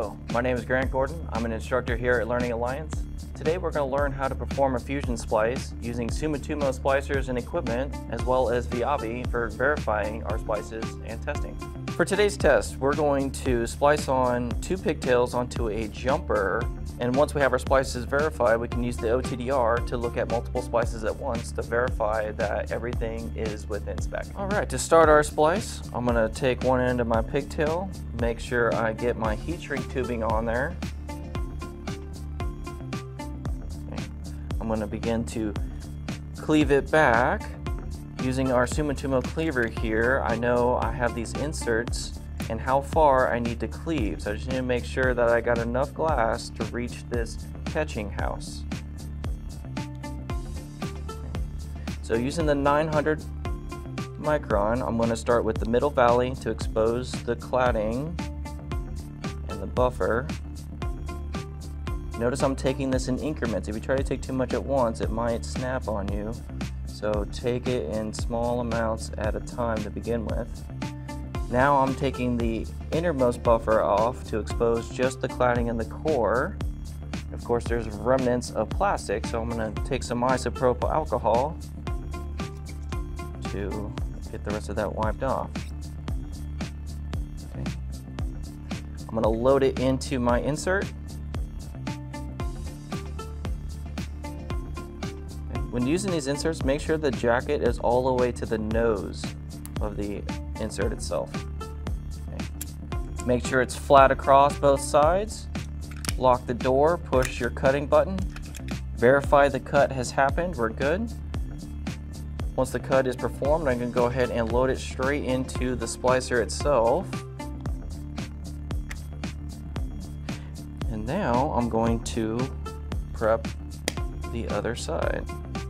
Hello, my name is Grant Gordon. I'm an instructor here at Learning Alliance. Today we're going to learn how to perform a fusion splice using Sumitomo splicers and equipment, as well as VIAVI for verifying our splices and testing. For today's test, we're going to splice on 2 pigtails onto a jumper, and once we have our splices verified, we can use the OTDR to look at multiple splices at once to verify that everything is within spec. Alright, to start our splice, I'm going to take one end of my pigtail, make sure I get my heat shrink tubing on there. Okay. I'm going to begin to cleave it back. Using our Sumitomo cleaver here, I know I have these inserts and how far I need to cleave. So I just need to make sure that I got enough glass to reach this catching house. So using the 900 micron, I'm going to start with the middle valley to expose the cladding and the buffer. Notice I'm taking this in increments. If you try to take too much at once, it might snap on you. So take it in small amounts at a time to begin with. Now I'm taking the innermost buffer off to expose just the cladding and the core. Of course, there's remnants of plastic, so I'm going to take some isopropyl alcohol to get the rest of that wiped off. Okay. I'm going to load it into my insert. Okay. When using these inserts, make sure the jacket is all the way to the nose of the insert itself. Okay. Make sure it's flat across both sides. Lock the door, push your cutting button. Verify the cut has happened, we're good. Once the cut is performed, I'm going to go ahead and load it straight into the splicer itself. And now I'm going to prep the other side.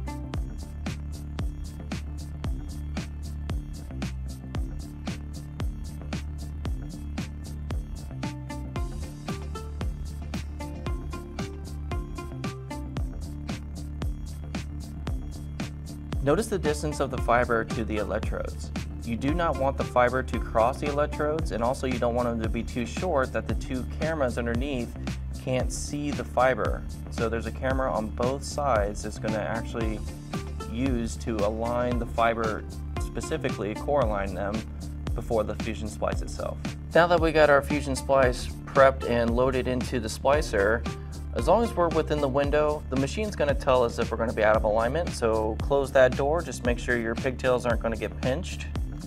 Notice the distance of the fiber to the electrodes. You do not want the fiber to cross the electrodes, and also you don't want them to be too short that the 2 cameras underneath can't see the fiber. So there's a camera on both sides that's going to actually use to align the fiber, specifically core align them before the Fusion Splice itself. Now that we got our Fusion Splice prepped and loaded into the splicer, as long as we're within the window, the machine's going to tell us if we're going to be out of alignment, so close that door, just make sure your pigtails aren't going to get pinched.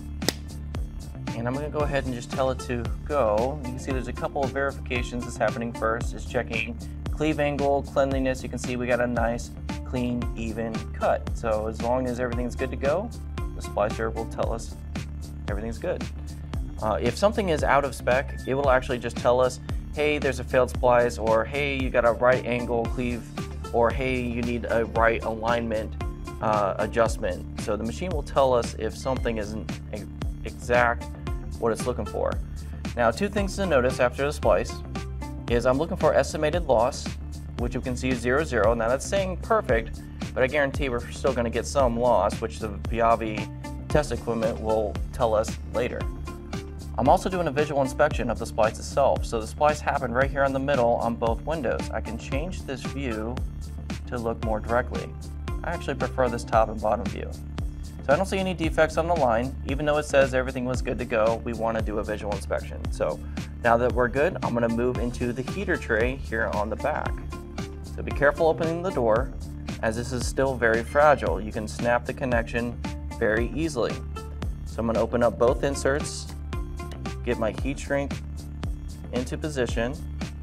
And I'm going to go ahead and just tell it to go. You can see there's a couple of verifications that's happening first. It's checking cleave angle, cleanliness. You can see we got a nice, clean, even cut. So as long as everything's good to go, the splicer will tell us everything's good. If something is out of spec, it will actually just tell us, hey, there's a failed splice, or hey, you got a right angle cleave, or hey, you need a right alignment adjustment. So the machine will tell us if something isn't exact what it's looking for. Now, 2 things to notice after the splice is I'm looking for estimated loss, which you can see is 0, 0. Now that's saying perfect, but I guarantee we're still going to get some loss, which the VIAVI test equipment will tell us later. I'm also doing a visual inspection of the splice itself. So the splice happened right here in the middle on both windows. I can change this view to look more directly. I actually prefer this top and bottom view. So I don't see any defects on the line. Even though it says everything was good to go, we want to do a visual inspection. So now that we're good, I'm going to move into the heater tray here on the back. So be careful opening the door, as this is still very fragile. You can snap the connection very easily. So I'm going to open up both inserts, get my heat shrink into position.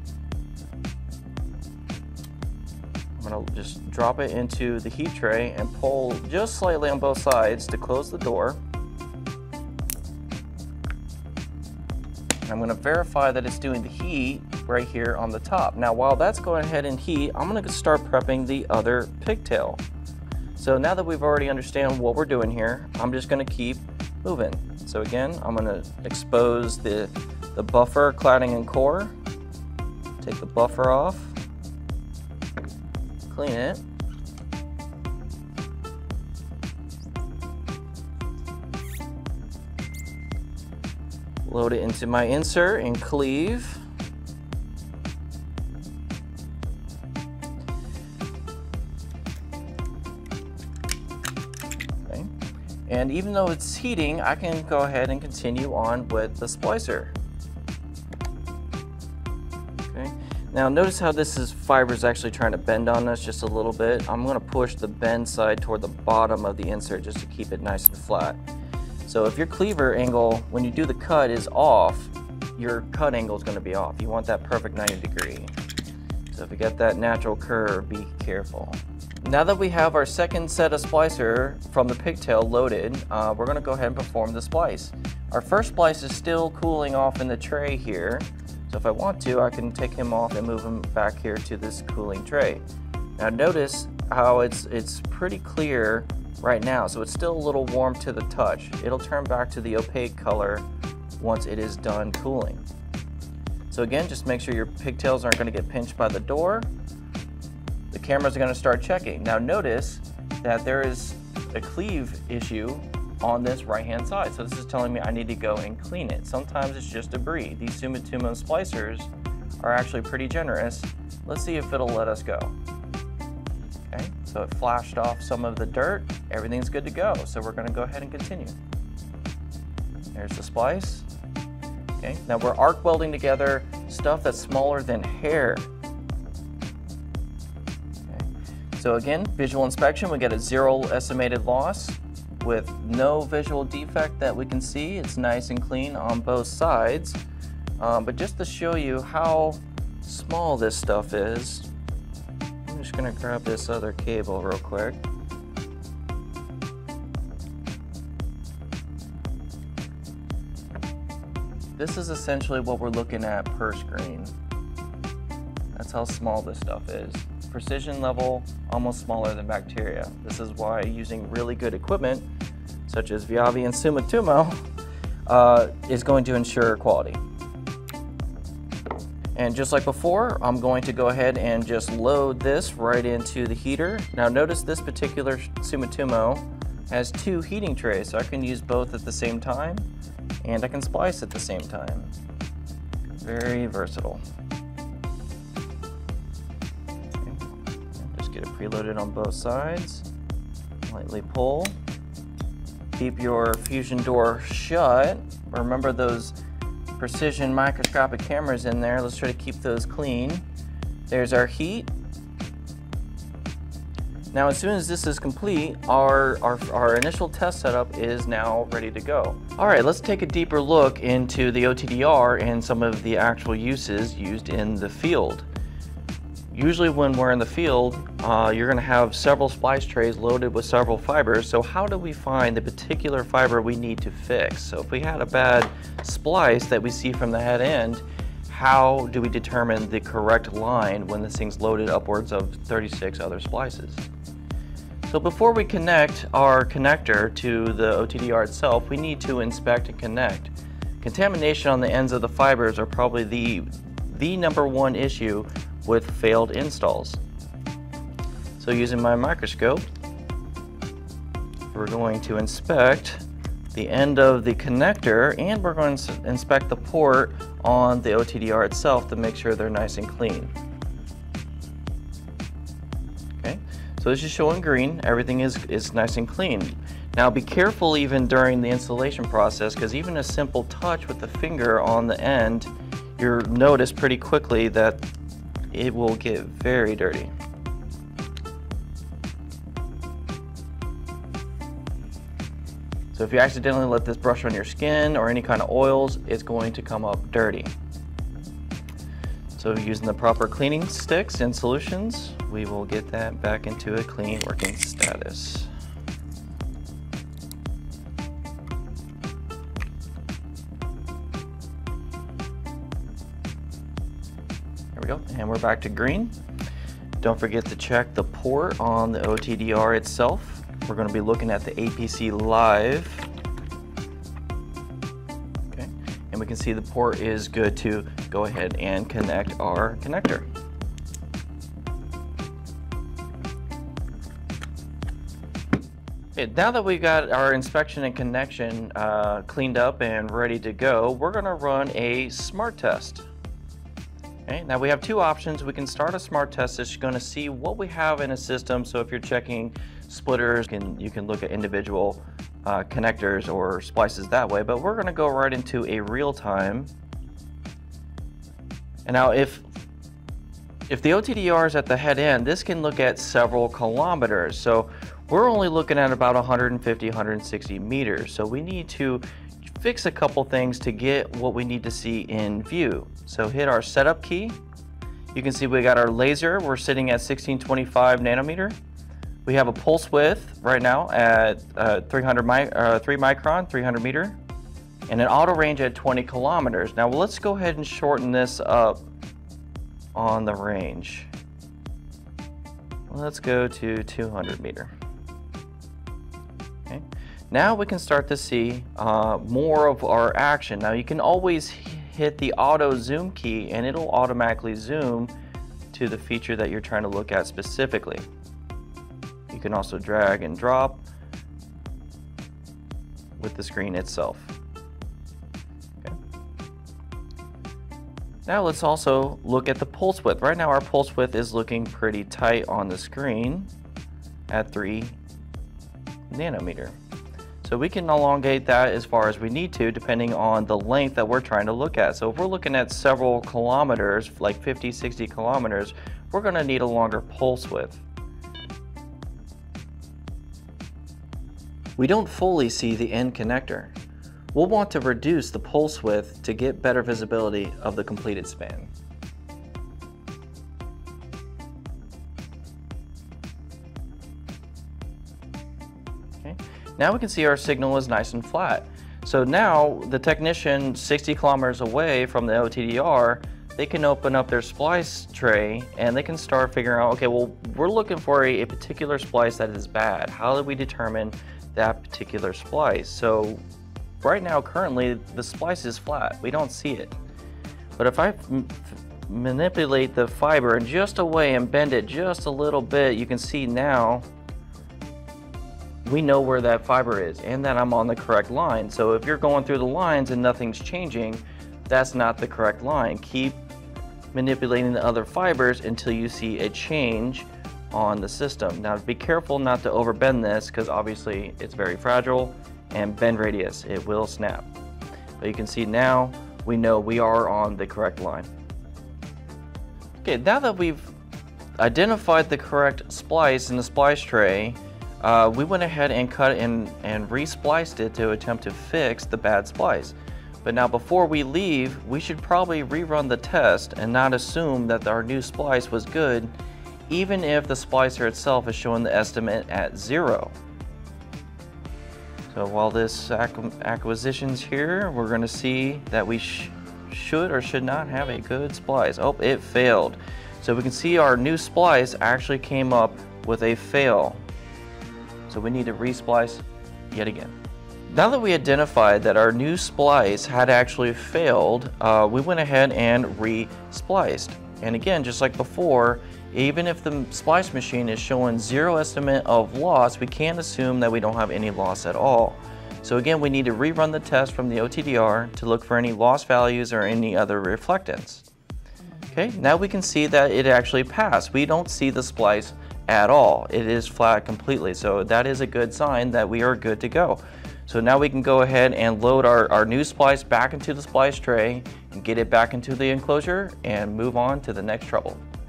I'm going to just drop it into the heat tray and pull just slightly on both sides to close the door. And I'm going to verify that it's doing the heat right here on the top. Now while that's going ahead and heat, I'm going to start prepping the other pigtail. So now that we've already understand what we're doing here, I'm just going to keep moving. So again, I'm going to expose the buffer, cladding, and core. Take the buffer off, clean it. Load it into my insert and cleave. And even though it's heating, I can go ahead and continue on with the splicer. Okay. Now notice how fiber is actually trying to bend on us just a little bit. I'm going to push the bend side toward the bottom of the insert just to keep it nice and flat. So if your cleaver angle, when you do the cut, is off, your cut angle is going to be off. You want that perfect 90 degree. So if you get that natural curve, be careful. Now that we have our second set of splicer from the pigtail loaded, we're going to go ahead and perform the splice. Our first splice is still cooling off in the tray here. So if I want to, I can take him off and move him back here to this cooling tray. Now notice how it's pretty clear right now, so it's still a little warm to the touch. It'll turn back to the opaque color once it is done cooling. So again, just make sure your pigtails aren't going to get pinched by the door. The cameras are going to start checking. Now notice that there is a cleave issue on this right hand side. So this is telling me I need to go and clean it. Sometimes it's just debris. These Sumitomo splicers are actually pretty generous. Let's see if it'll let us go. Okay, so it flashed off some of the dirt. Everything's good to go. So we're going to go ahead and continue. There's the splice. Okay, now we're arc welding together stuff that's smaller than hair. So again, visual inspection, we get a 0 estimated loss with no visual defect that we can see. It's nice and clean on both sides. But just to show you how small this stuff is, I'm just gonna grab this other cable real quick. This is essentially what we're looking at per screen. That's how small this stuff is. Precision level, almost smaller than bacteria. This is why using really good equipment, such as VIAVI and Sumitomo, is going to ensure quality. And just like before, I'm going to go ahead and just load this right into the heater. Now notice this particular Sumitomo has 2 heating trays, so I can use both at the same time, and I can splice at the same time. Very versatile. Get it preloaded on both sides. Lightly pull. Keep your fusion door shut. Remember those precision microscopic cameras in there. Let's try to keep those clean. There's our heat. Now as soon as this is complete, our initial test setup is now ready to go. Alright, let's take a deeper look into the OTDR and some of the actual uses used in the field. Usually when we're in the field, you're going to have several splice trays loaded with several fibers. So how do we find the particular fiber we need to fix? So if we had a bad splice that we see from the head end, how do we determine the correct line when this thing's loaded upwards of 36 other splices? So before we connect our connector to the OTDR itself, we need to inspect and connect. Contamination on the ends of the fibers are probably the #1 issue with failed installs. So using my microscope, we're going to inspect the end of the connector, and we're going to inspect the port on the OTDR itself to make sure they're nice and clean. Okay, so this is showing green. Everything is nice and clean. Now be careful even during the installation process, because even a simple touch with the finger on the end, you'll notice pretty quickly that it will get very dirty. So if you accidentally let this brush on your skin or any kind of oils, it's going to come up dirty. So using the proper cleaning sticks and solutions, we will get that back into a clean working status. And we're back to green. Don't forget to check the port on the OTDR itself. We're going to be looking at the APC live. Okay, and we can see the port is good to go ahead and connect our connector. Okay, now that we got our inspection and connection cleaned up and ready to go, we're going to run a smart test. Okay, now we have 2 options. We can start a smart test that's going to see what we have in a system. So if you're checking splitters, you can look at individual connectors or splices that way, but we're going to go right into a real time. And now if the OTDR is at the head end, this can look at several kilometers. So we're only looking at about 150, 160 meters. So we need to fix a couple things to get what we need to see in view. So hit our setup key. You can see we got our laser. We're sitting at 1625 nanometer. We have a pulse width right now at 3 micron, 300 meter, and an auto range at 20 kilometers. Now let's go ahead and shorten this up on the range. Let's go to 200 meter. Okay. Now we can start to see more of our action. Now you can always hit the auto zoom key and it'll automatically zoom to the feature that you're trying to look at specifically. You can also drag and drop with the screen itself. Okay. Now let's also look at the pulse width. Right now our pulse width is looking pretty tight on the screen at 3 nanometer. So we can elongate that as far as we need to depending on the length that we're trying to look at. So if we're looking at several kilometers, like 50, 60 kilometers, we're going to need a longer pulse width. We don't fully see the end connector. We'll want to reduce the pulse width to get better visibility of the completed span. Okay. Now we can see our signal is nice and flat. So now the technician 60 kilometers away from the OTDR, they can open up their splice tray and they can start figuring out, okay, well, we're looking for a particular splice that is bad. How do we determine that particular splice? So right now, currently, the splice is flat. We don't see it. But if I manipulate the fiber in just a way and bend it just a little bit, you can see now we know where that fiber is and that I'm on the correct line. So if you're going through the lines and nothing's changing, that's not the correct line. Keep manipulating the other fibers until you see a change on the system. Now be careful not to overbend this because obviously it's very fragile, and bend radius, it will snap. But you can see now we know we are on the correct line. Okay, now that we've identified the correct splice in the splice tray, we went ahead and cut and re-spliced it to attempt to fix the bad splice. But now before we leave, we should probably rerun the test and not assume that our new splice was good, even if the splicer itself is showing the estimate at 0. So while this acquisition's here, we're going to see that we should or should not have a good splice. Oh, it failed. So we can see our new splice actually came up with a fail. So we need to re-splice yet again. Now that we identified that our new splice had actually failed, we went ahead and re-spliced. And again, just like before, even if the splice machine is showing 0 estimate of loss, we can't assume that we don't have any loss at all. So again, we need to rerun the test from the OTDR to look for any loss values or any other reflectance. Okay, now we can see that it actually passed. We don't see the splice at all. It is flat completely. So that is a good sign that we are good to go. So now we can go ahead and load our new splice back into the splice tray and get it back into the enclosure and move on to the next trouble.